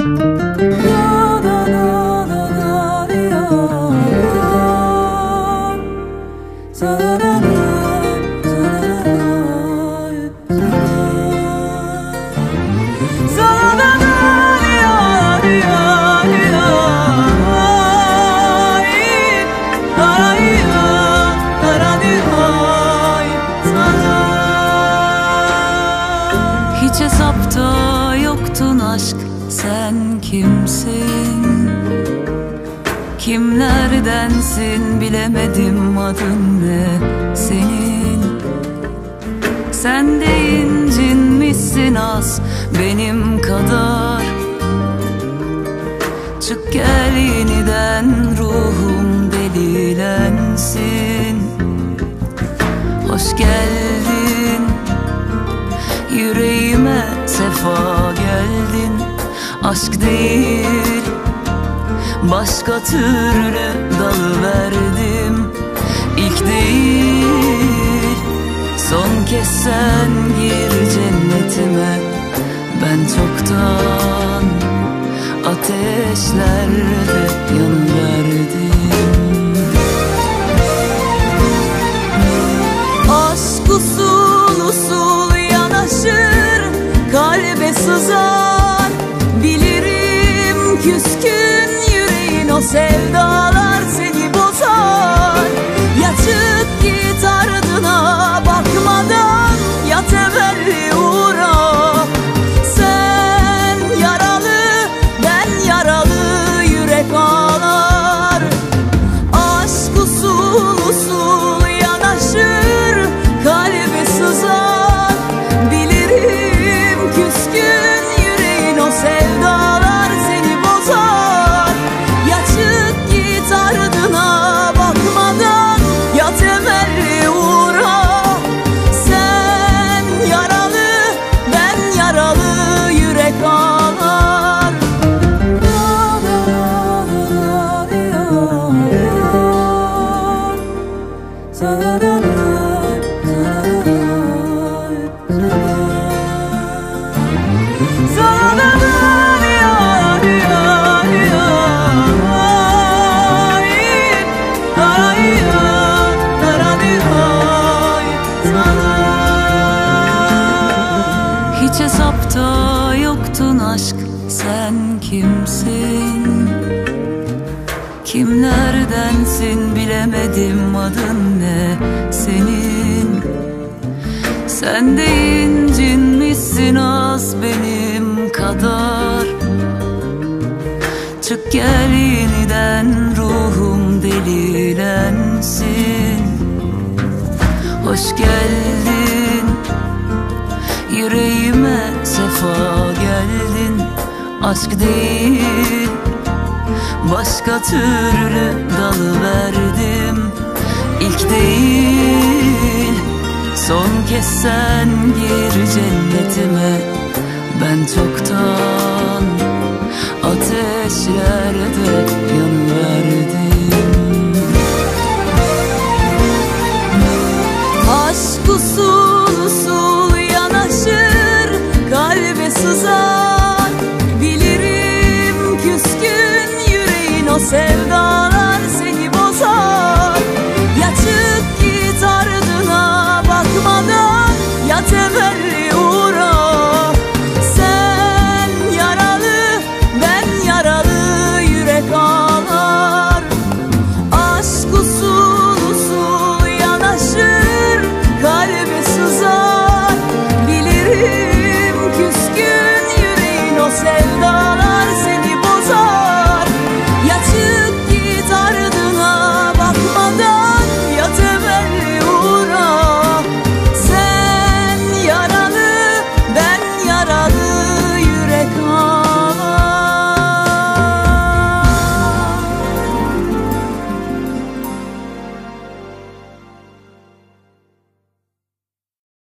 Hiç hesapta yoktun aşk, sen kimsin? Kimlerdensin bilemedim, adın ne senin? Sen de incinmişsin az benim kadar. Çık gel yeniden, ruhum delilensin. Hoş geldin yüreğime, sefa geldin. Aşk değil başka türlü dalıverdim. İlk değil son kez sen gir cennetime. Ben çoktan ateşlerde yanıverdim. Aşk usul usul yanaşır, kalbe sızar. Bilirim küskün yüreğin, o sevdalar seni bozar. Ya çık git ardına bakmadan, ya temelli uğra. Sen yaralı, ben yaralı, yürek ağlar. Aşk usul usul yanaşır, kalbe sızar. Bilirim küskün yüreğin, o sevdalar seni bozar. Ya çık git ardına bakmadan, ya temelli uğra. Sen yaralı, ben yaralı, yürek ağlar. Hiç hesapta yoktun aşk, sen kimsin? Kimlerdensin bilemedim, adın ne senin? Sen de incinmişsin az benim kadar. Çık gel yeniden, ruhum delilensin. Hoş geldin yüreğime, sefa geldin. Aşk değil başka türlü dalıverdim. İlk değil son kez sen gir cennetime. Ben çoktan